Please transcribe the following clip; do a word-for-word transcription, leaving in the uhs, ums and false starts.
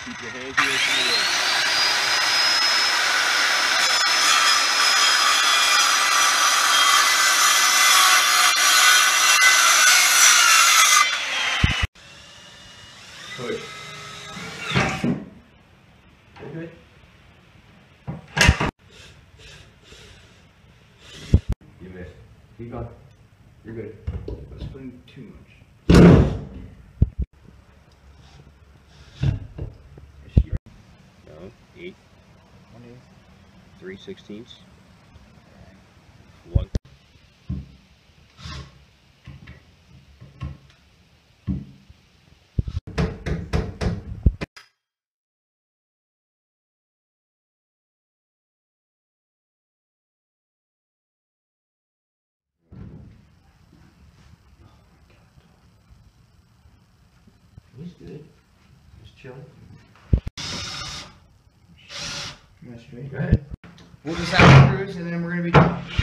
Keep your hands away from the road. Push. You're good. You missed. Keep going. You're good. Let's put in too much. No, eight. One eighth. Three sixteenths. One. He's good. Just chilling. That's straight. Go ahead. We'll just have to cruise and then we're going to be done.